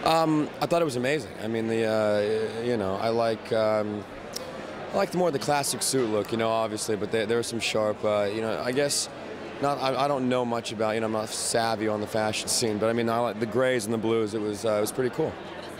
I thought it was amazing. I mean, you know, I liked more the classic suit look, you know, obviously, but there was some sharp, you know, I guess, I don't know much about, you know, I'm not savvy on the fashion scene, but I mean, I like the grays and the blues. It was pretty cool.